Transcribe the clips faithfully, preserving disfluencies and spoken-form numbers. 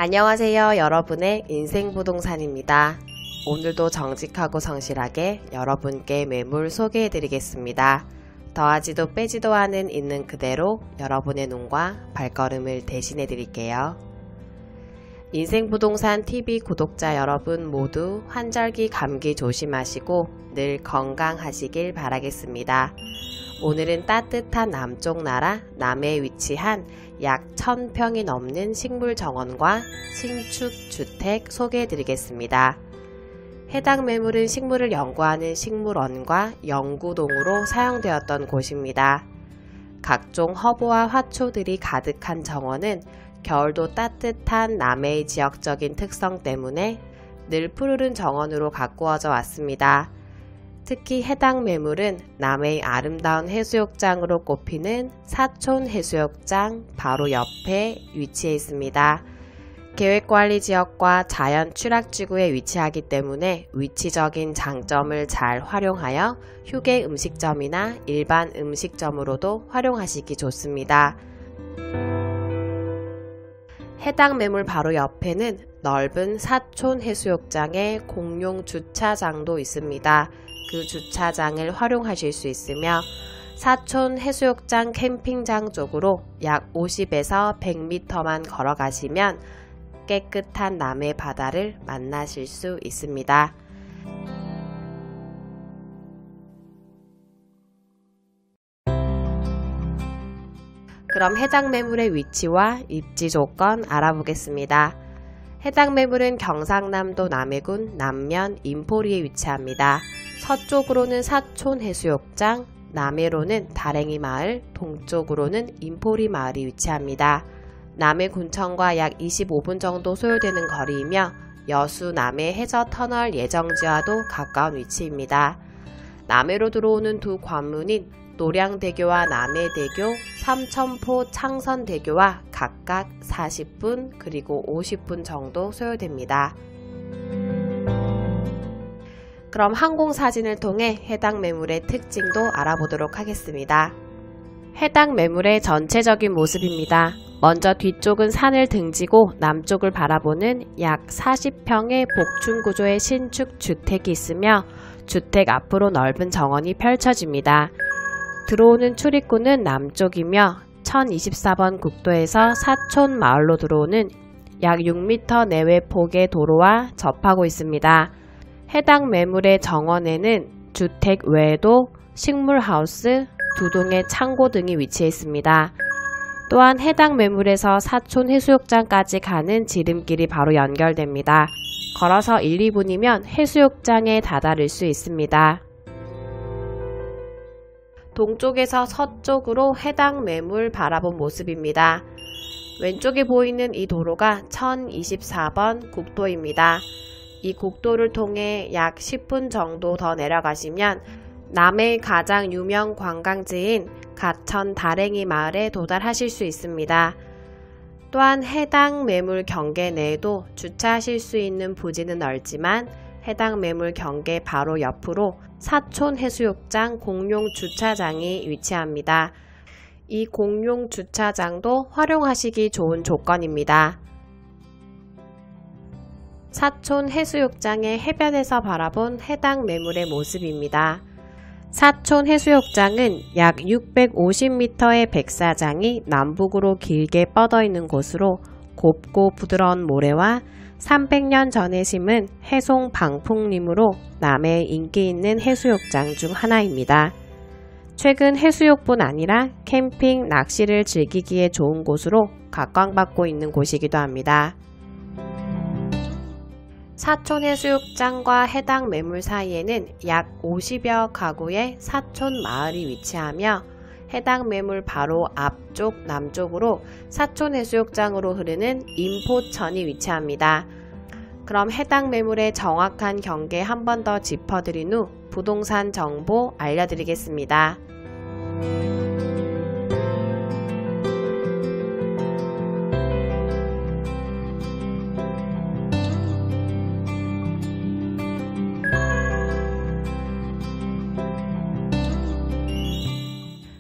안녕하세요. 여러분의 인생부동산입니다. 오늘도 정직하고 성실하게 여러분께 매물 소개해 드리겠습니다. 더하지도 빼지도 않은 있는 그대로 여러분의 눈과 발걸음을 대신해 드릴게요. 인생부동산 티비 구독자 여러분 모두 환절기 감기 조심하시고 늘 건강하시길 바라겠습니다. 오늘은 따뜻한 남쪽 나라 남해에 위치한 약 천 평이 넘는 식물정원과 신축주택 소개해 드리겠습니다. 해당 매물은 식물을 연구하는 식물원과 연구동으로 사용되었던 곳입니다. 각종 허브와 화초들이 가득한 정원은 겨울도 따뜻한 남해의 지역적인 특성 때문에 늘 푸르른 정원으로 가꾸어져 왔습니다. 특히 해당 매물은 남해의 아름다운 해수욕장으로 꼽히는 사촌해수욕장 바로 옆에 위치해 있습니다. 계획관리지역과 자연 취락지구에 위치하기 때문에 위치적인 장점을 잘 활용하여 휴게 음식점이나 일반 음식점으로도 활용하시기 좋습니다. 해당 매물 바로 옆에는 넓은 사촌해수욕장의 공용 주차장도 있습니다. 그 주차장을 활용하실 수 있으며 사촌해수욕장 캠핑장 쪽으로 약 오십에서 백 미터만 걸어가시면 깨끗한 남해 바다를 만나실 수 있습니다. 그럼 해당 매물의 위치와 입지 조건 알아보겠습니다. 해당 매물은 경상남도 남해군 남면 인포리에 위치합니다. 서쪽으로는 사촌해수욕장, 남해로는 다랭이 마을, 동쪽으로는 인포리 마을이 위치합니다. 남해군청과 약 이십오 분 정도 소요되는 거리이며 여수 남해 해저 터널 예정지와도 가까운 위치입니다. 남해로 들어오는 두 관문인 노량대교와 남해대교, 삼천포 창선대교와 각각 사십 분 그리고 오십 분 정도 소요됩니다. 그럼 항공사진을 통해 해당 매물의 특징도 알아보도록 하겠습니다. 해당 매물의 전체적인 모습입니다. 먼저 뒤쪽은 산을 등지고 남쪽을 바라보는 약 사십 평의 복층구조의 신축 주택이 있으며 주택 앞으로 넓은 정원이 펼쳐집니다. 들어오는 출입구는 남쪽이며 천이십사 번 국도에서 사촌 마을로 들어오는 약 육 미터 내외 폭의 도로와 접하고 있습니다. 해당 매물의 정원에는 주택 외에도 식물하우스, 두 동의 창고 등이 위치해 있습니다. 또한 해당 매물에서 사촌 해수욕장까지 가는 지름길이 바로 연결됩니다. 걸어서 일, 이 분이면 해수욕장에 다다를 수 있습니다. 동쪽에서 서쪽으로 해당 매물 바라본 모습입니다. 왼쪽에 보이는 이 도로가 천이십사 번 국도입니다. 이 국도를 통해 약 십 분 정도 더 내려가시면 남해의 가장 유명 관광지인 가천 다랭이 마을에 도달하실 수 있습니다. 또한 해당 매물 경계 내에도 주차하실 수 있는 부지는 넓지만 해당 매물 경계 바로 옆으로 사촌해수욕장 공용 주차장이 위치합니다. 이 공용 주차장도 활용하시기 좋은 조건입니다. 사촌해수욕장의 해변에서 바라본 해당 매물의 모습입니다. 사촌해수욕장은 약 육백오십 미터의 백사장이 남북으로 길게 뻗어 있는 곳으로 곱고 부드러운 모래와 삼백 년 전에 심은 해송 방풍림으로 남해의 인기 있는 해수욕장 중 하나입니다. 최근 해수욕뿐 아니라 캠핑, 낚시를 즐기기에 좋은 곳으로 각광받고 있는 곳이기도 합니다. 사촌해수욕장과 해당 매물 사이에는 약 오십여 가구의 사촌 마을이 위치하며 해당 매물 바로 앞쪽 남쪽으로 사촌해수욕장으로 흐르는 인포천이 위치합니다. 그럼 해당 매물의 정확한 경계 한 번 더 짚어드린 후 부동산 정보 알려드리겠습니다.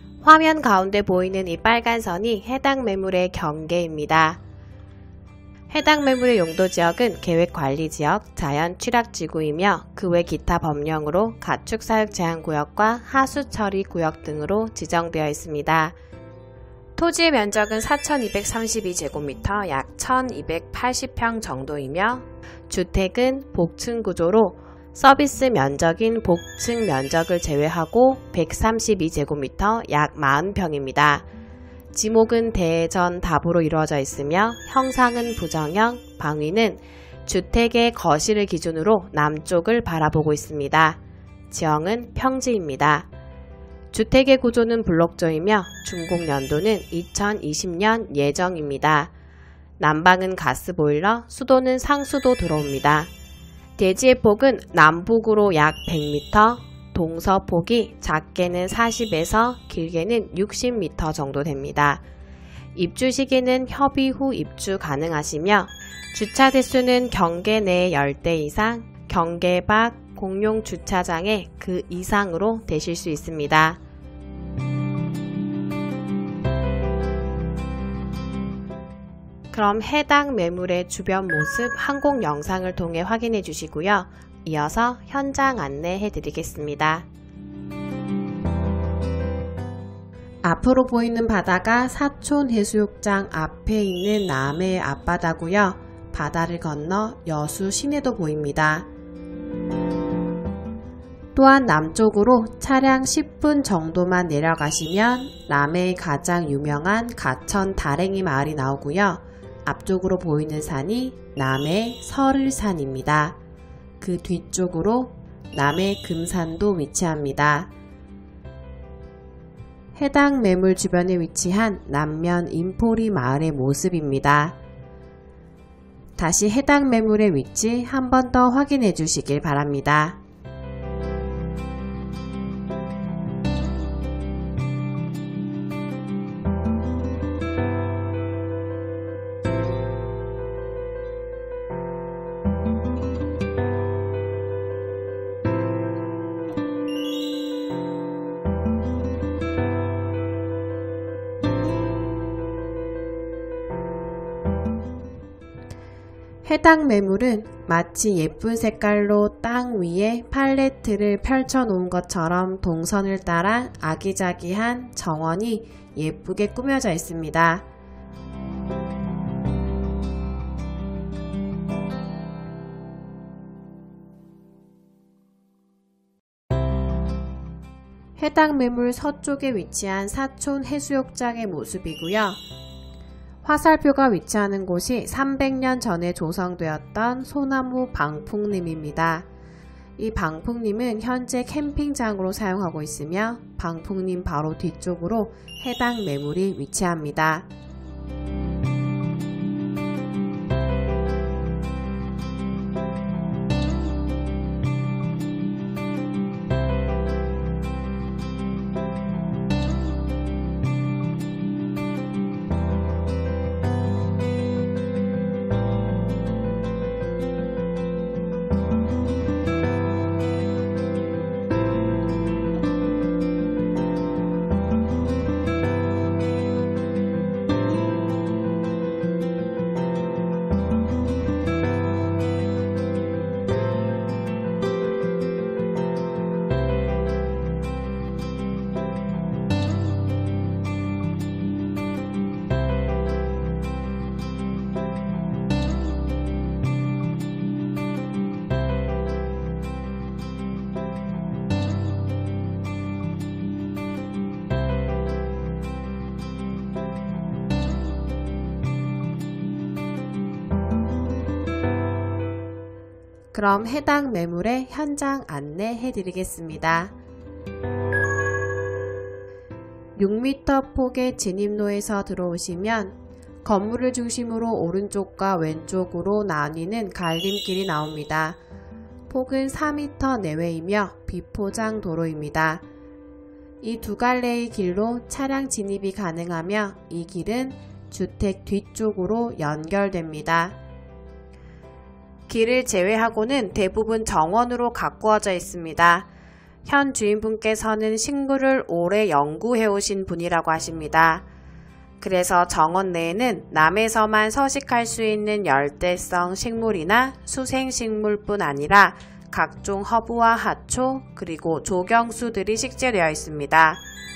화면 가운데 보이는 이 빨간 선이 해당 매물의 경계입니다. 해당 매물의 용도지역은 계획관리지역, 자연취락지구이며 그 외 기타 법령으로 가축사육제한구역과 하수처리구역 등으로 지정되어 있습니다. 토지의 면적은 사천이백삼십이 제곱미터 약 천이백팔십 평 정도이며 주택은 복층 구조로 서비스 면적인 복층 면적을 제외하고 백삼십이 제곱미터 약 사십 평입니다. 지목은 대전답으로 이루어져 있으며 형상은 부정형, 방위는 주택의 거실을 기준으로 남쪽을 바라보고 있습니다. 지형은 평지입니다. 주택의 구조는 블록조이며 준공연도는 이천이십 년 예정입니다. 난방은 가스보일러, 수도는 상수도 들어옵니다. 대지의 폭은 남북으로 약 백 미터, 동서폭이 작게는 사십에서 길게는 육십 미터 정도 됩니다. 입주 시기는 협의 후 입주 가능하시며 주차 대수는 경계 내 십 대 이상, 경계 밖 공용 주차장에 그 이상으로 되실 수 있습니다. 그럼 해당 매물의 주변 모습 항공 영상을 통해 확인해 주시고요. 이어서 현장 안내해 드리겠습니다. 앞으로 보이는 바다가 사촌해수욕장 앞에 있는 남해 앞바다고요. 바다를 건너 여수 시내도 보입니다. 또한 남쪽으로 차량 십 분 정도만 내려가시면 남해의 가장 유명한 가천 다랭이 마을이 나오고요. 앞쪽으로 보이는 산이 남해 설을산입니다. 그 뒤쪽으로 남해 금산도 위치합니다. 해당 매물 주변에 위치한 남면 인포리 마을의 모습입니다. 다시 해당 매물의 위치 한 번 더 확인해 주시길 바랍니다. 해당 매물은 마치 예쁜 색깔로 땅 위에 팔레트를 펼쳐 놓은 것처럼 동선을 따라 아기자기한 정원이 예쁘게 꾸며져 있습니다. 해당 매물 서쪽에 위치한 사촌 해수욕장의 모습이고요. 화살표가 위치하는 곳이 삼백 년 전에 조성되었던 소나무 방풍림입니다. 이 방풍림은 현재 캠핑장으로 사용하고 있으며 방풍림 바로 뒤쪽으로 해당 매물이 위치합니다. 그럼 해당 매물의 현장 안내해 드리겠습니다. 육 미터 폭의 진입로에서 들어오시면 건물을 중심으로 오른쪽과 왼쪽으로 나뉘는 갈림길이 나옵니다. 폭은 사 미터 내외이며 비포장 도로입니다. 이 두 갈래의 길로 차량 진입이 가능하며 이 길은 주택 뒤쪽으로 연결됩니다. 길을 제외하고는 대부분 정원으로 가꾸어져 있습니다. 현 주인분께서는 식물을 오래 연구해 오신 분이라고 하십니다. 그래서 정원 내에는 남에서만 서식할 수 있는 열대성 식물이나 수생식물뿐 아니라 각종 허브와 하초 그리고 조경수들이 식재되어 있습니다.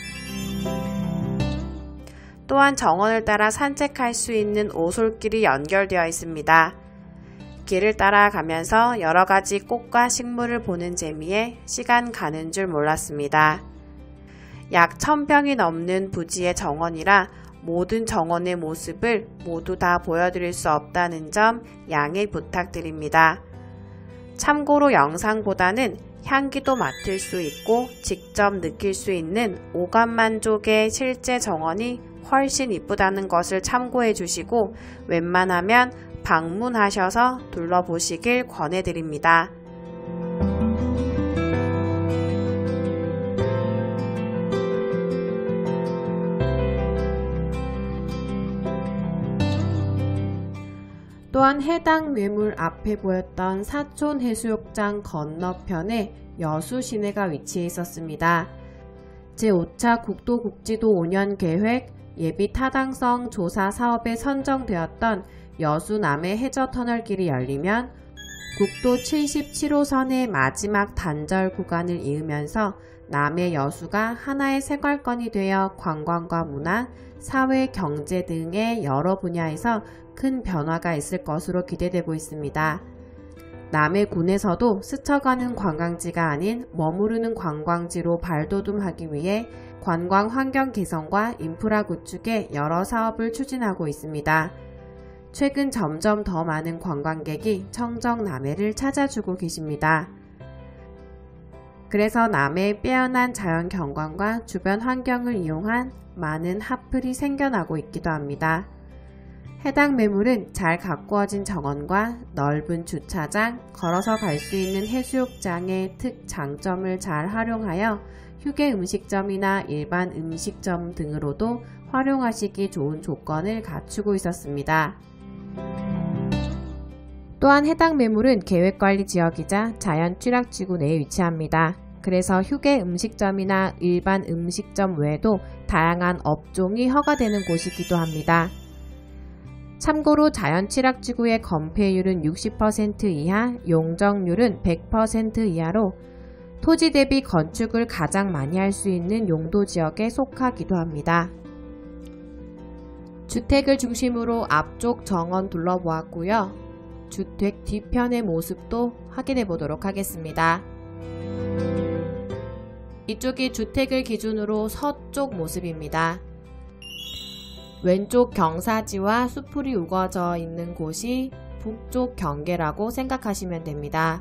또한 정원을 따라 산책할 수 있는 오솔길이 연결되어 있습니다. 길을 따라가면서 여러가지 꽃과 식물을 보는 재미에 시간 가는 줄 몰랐습니다. 약 천 평이 넘는 부지의 정원이라 모든 정원의 모습을 모두 다 보여드릴 수 없다는 점 양해 부탁드립니다. 참고로 영상보다는 향기도 맡을 수 있고 직접 느낄 수 있는 오감만족의 실제 정원이 훨씬 이쁘다는 것을 참고해 주시고 웬만하면 방문하셔서 둘러보시길 권해드립니다. 또한 해당 매물 앞에 보였던 사촌해수욕장 건너편에 여수시내가 위치해 있었습니다. 제오 차 국도국지도 오 년 계획 예비 타당성 조사 사업에 선정되었던 여수 남해 해저터널길이 열리면 국도 칠십칠 호선의 마지막 단절 구간을 이으면서 남해 여수가 하나의 생활권이 되어 관광과 문화, 사회, 경제 등의 여러 분야에서 큰 변화가 있을 것으로 기대되고 있습니다. 남해군에서도 스쳐가는 관광지가 아닌 머무르는 관광지로 발돋움하기 위해 관광 환경 개선과 인프라 구축에 여러 사업을 추진하고 있습니다. 최근 점점 더 많은 관광객이 청정 남해를 찾아주고 계십니다. 그래서 남해의 빼어난 자연 경관과 주변 환경을 이용한 많은 핫플이 생겨나고 있기도 합니다. 해당 매물은 잘 가꾸어진 정원과 넓은 주차장, 걸어서 갈 수 있는 해수욕장의 특장점을 잘 활용하여 휴게 음식점이나 일반 음식점 등으로도 활용하시기 좋은 조건을 갖추고 있었습니다. 또한 해당 매물은 계획관리지역이자 자연취락지구 내에 위치합니다. 그래서 휴게 음식점이나 일반 음식점 외에도 다양한 업종이 허가되는 곳이기도 합니다. 참고로 자연취락지구의 건폐율은 육십 퍼센트 이하, 용적률은 백 퍼센트 이하로 토지 대비 건축을 가장 많이 할 수 있는 용도지역에 속하기도 합니다. 주택을 중심으로 앞쪽 정원 둘러보았고요. 주택 뒤편의 모습도 확인해 보도록 하겠습니다. 이쪽이 주택을 기준으로 서쪽 모습입니다. 왼쪽 경사지와 수풀이 우거져 있는 곳이 북쪽 경계라고 생각하시면 됩니다.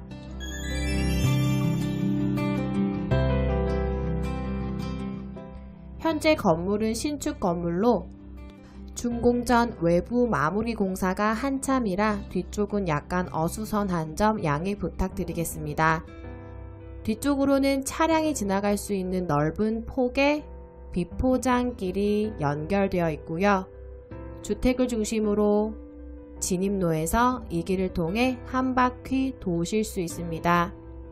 현재 건물은 신축 건물로 준공전 외부 마무리 공사가 한참이라 뒤쪽은 약간 어수선한 점 양해 부탁드리겠습니다. 뒤쪽으로는 차량이 지나갈 수 있는 넓은 폭의 비포장길이 연결되어 있고요. 주택을 중심으로 진입로에서 이 길을 통해 한 바퀴 도실 수 있습니다.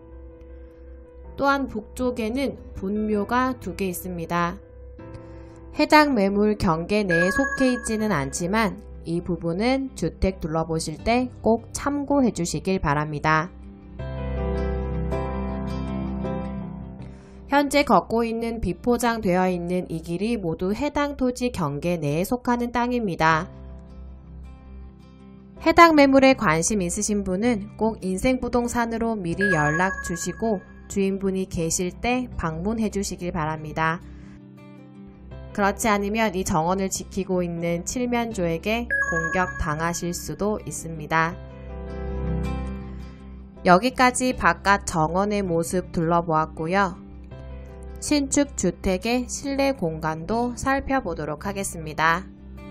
또한 북쪽에는 분묘가 두 개 있습니다. 해당 매물 경계 내에 속해 있지는 않지만 이 부분은 주택 둘러보실 때 꼭 참고해 주시길 바랍니다. 현재 걷고 있는 비포장되어 있는 이 길이 모두 해당 토지 경계 내에 속하는 땅입니다. 해당 매물에 관심 있으신 분은 꼭 인생부동산으로 미리 연락 주시고 주인분이 계실 때 방문해 주시길 바랍니다. 그렇지 않으면 이 정원을 지키고 있는 칠면조에게 공격당하실 수도 있습니다. 여기까지 바깥 정원의 모습 둘러보았고요. 신축 주택의 실내 공간도 살펴보도록 하겠습니다.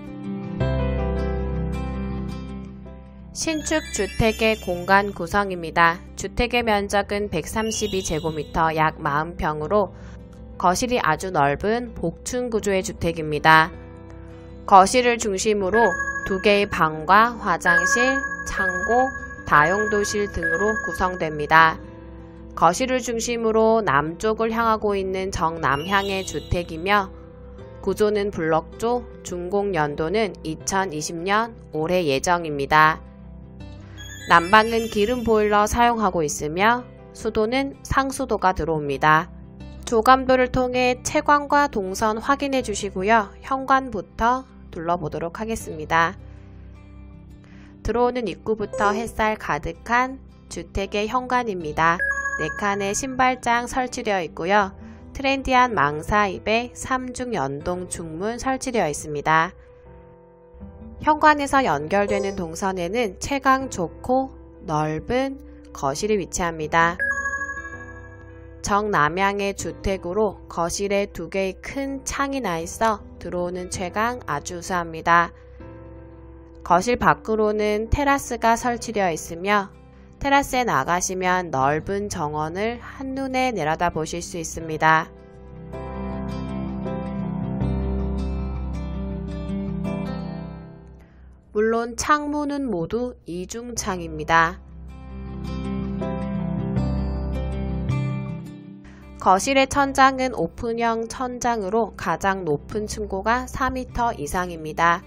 신축 주택의 공간 구성입니다. 주택의 면적은 백삼십이 제곱미터 약 사십 평으로 거실이 아주 넓은 복층 구조의 주택입니다. 거실을 중심으로 두 개의 방과 화장실, 창고, 다용도실 등으로 구성됩니다. 거실을 중심으로 남쪽을 향하고 있는 정남향의 주택이며 구조는 블럭조, 준공 연도는 이천이십 년 올해 예정입니다. 난방은 기름 보일러 사용하고 있으며 수도는 상수도가 들어옵니다. 조감도를 통해 채광과 동선 확인해 주시고요. 현관부터 둘러보도록 하겠습니다. 들어오는 입구부터 햇살 가득한 주택의 현관입니다. 네 칸의 신발장 설치되어 있고요. 트렌디한 망사입에 삼중 연동 중문 설치되어 있습니다. 현관에서 연결되는 동선에는 채광 좋고 넓은 거실이 위치합니다. 정남향의 주택으로 거실에 두 개의 큰 창이 나 있어 들어오는 채광 아주 우수합니다. 거실 밖으로는 테라스가 설치되어 있으며 테라스에 나가시면 넓은 정원을 한눈에 내려다 보실 수 있습니다. 물론 창문은 모두 이중창입니다. 거실의 천장은 오픈형 천장으로 가장 높은 층고가 사 미터 이상입니다.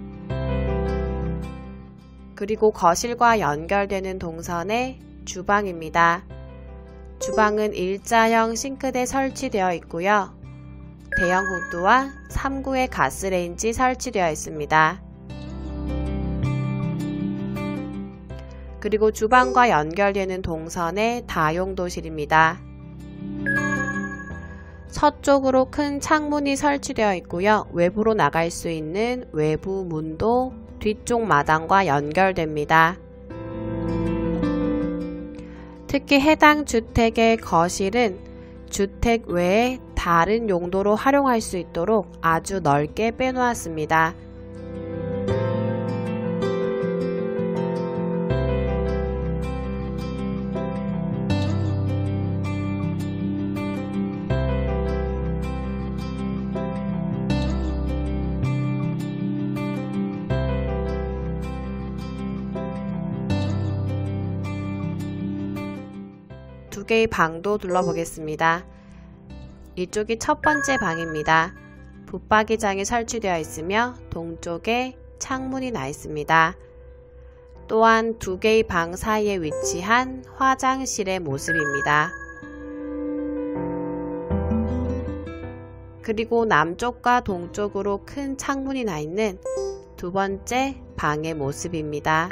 그리고 거실과 연결되는 동선에 주방입니다. 주방은 일자형 싱크대 설치되어 있고요. 대형 후드와 삼 구의 가스레인지 설치되어 있습니다. 그리고 주방과 연결되는 동선에 다용도실입니다. 서쪽으로 큰 창문이 설치되어 있고요. 외부로 나갈 수 있는 외부 문도 뒤쪽 마당과 연결됩니다. 특히 해당 주택의 거실은 주택 외에 다른 용도로 활용할 수 있도록 아주 넓게 빼놓았습니다. 두 개의 방도 둘러보겠습니다. 이쪽이 첫 번째 방입니다. 붙박이장이 설치되어 있으며 동쪽에 창문이 나 있습니다. 또한 두 개의 방 사이에 위치한 화장실의 모습입니다. 그리고 남쪽과 동쪽으로 큰 창문이 나 있는 두 번째 방의 모습입니다.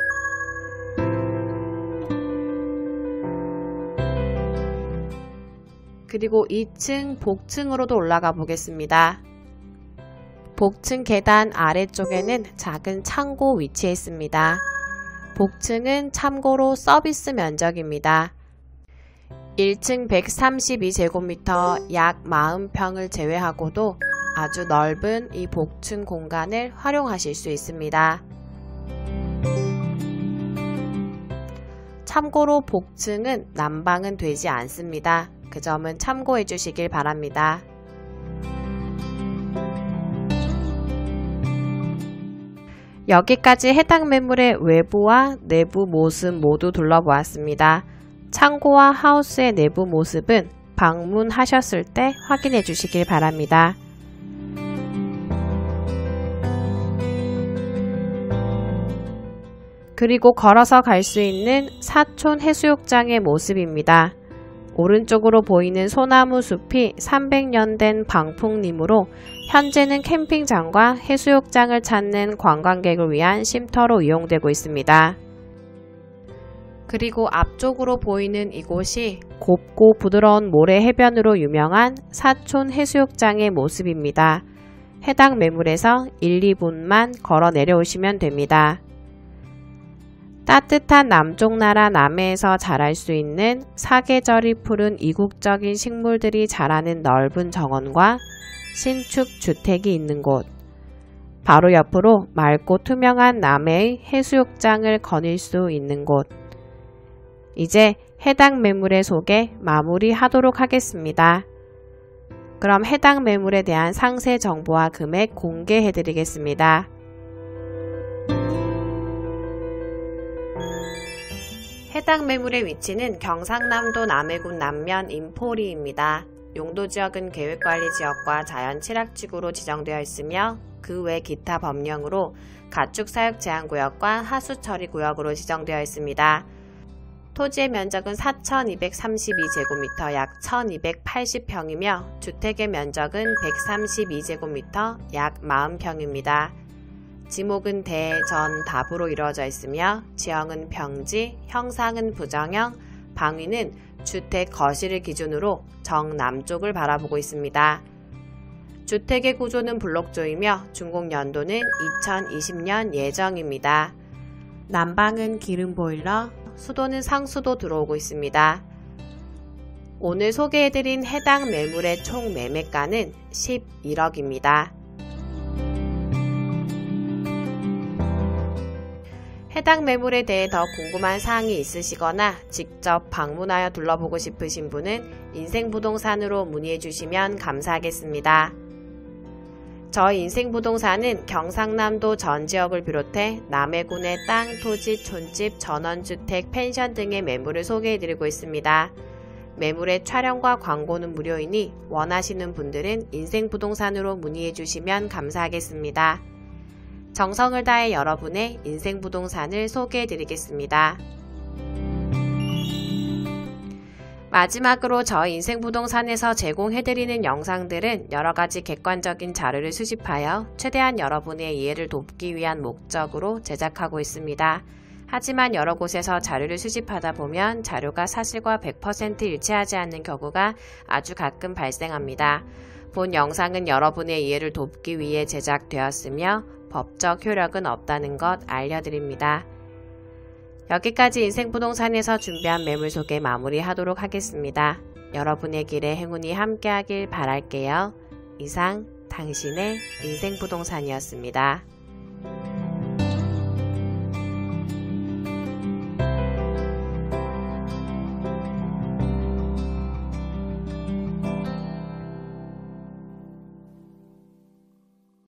그리고 이 층 복층으로도 올라가 보겠습니다. 복층 계단 아래쪽에는 작은 창고 위치해 있습니다. 복층은 참고로 서비스 면적입니다. 일 층 백삼십이 제곱미터 약 사십 평을 제외하고도 아주 넓은 이 복층 공간을 활용하실 수 있습니다. 참고로 복층은 난방은 되지 않습니다. 그 점은 참고해 주시길 바랍니다. 여기까지 해당 매물의 외부와 내부 모습 모두 둘러보았습니다. 창고와 하우스의 내부 모습은 방문하셨을 때 확인해 주시길 바랍니다. 그리고 걸어서 갈 수 있는 사촌 해수욕장의 모습입니다. 오른쪽으로 보이는 소나무 숲이 삼백 년 된 방풍림으로 현재는 캠핑장과 해수욕장을 찾는 관광객을 위한 쉼터로 이용되고 있습니다. 그리고 앞쪽으로 보이는 이곳이 곱고 부드러운 모래 해변으로 유명한 사촌 해수욕장의 모습입니다. 해당 매물에서 일, 이 분만 걸어 내려오시면 됩니다. 따뜻한 남쪽 나라 남해에서 자랄 수 있는 사계절이 푸른 이국적인 식물들이 자라는 넓은 정원과 신축 주택이 있는 곳, 바로 옆으로 맑고 투명한 남해의 해수욕장을 거닐 수 있는 곳. 이제 해당 매물의 소개 마무리하도록 하겠습니다. 그럼 해당 매물에 대한 상세 정보와 금액 공개해 드리겠습니다. 해당 매물의 위치는 경상남도 남해군 남면 인포리입니다. 용도지역은 계획관리지역과 자연취락지구로 지정되어 있으며 그 외 기타 법령으로 가축사육제한구역과 하수처리구역으로 지정되어 있습니다. 토지의 면적은 사천이백삼십이 제곱미터 약 천이백팔십 평이며 주택의 면적은 백삼십이 제곱미터 약 사십 평입니다. 지목은 대, 전, 답으로 이루어져 있으며 지형은 평지, 형상은 부정형, 방위는 주택 거실을 기준으로 정남쪽을 바라보고 있습니다. 주택의 구조는 블록조이며 준공연도는 이천이십 년 예정입니다. 난방은 기름 보일러, 수도는 상수도 들어오고 있습니다. 오늘 소개해드린 해당 매물의 총 매매가는 십일억입니다. 해당 매물에 대해 더 궁금한 사항이 있으시거나 직접 방문하여 둘러보고 싶으신 분은 인생부동산으로 문의해 주시면 감사하겠습니다. 저희 인생부동산은 경상남도 전 지역을 비롯해 남해군의 땅, 토지, 촌집, 전원주택, 펜션 등의 매물을 소개해드리고 있습니다. 매물의 촬영과 광고는 무료이니 원하시는 분들은 인생부동산으로 문의해 주시면 감사하겠습니다. 정성을 다해 여러분의 인생부동산을 소개해드리겠습니다. 마지막으로 저희 인생부동산에서 제공해드리는 영상들은 여러가지 객관적인 자료를 수집하여 최대한 여러분의 이해를 돕기 위한 목적으로 제작하고 있습니다. 하지만 여러 곳에서 자료를 수집하다 보면 자료가 사실과 백 퍼센트 일치하지 않는 경우가 아주 가끔 발생합니다. 본 영상은 여러분의 이해를 돕기 위해 제작되었으며 법적 효력은 없다는 것 알려드립니다. 여기까지 인생부동산에서 준비한 매물 소개 마무리하도록 하겠습니다. 여러분의 길에 행운이 함께하길 바랄게요. 이상 당신의 인생부동산이었습니다.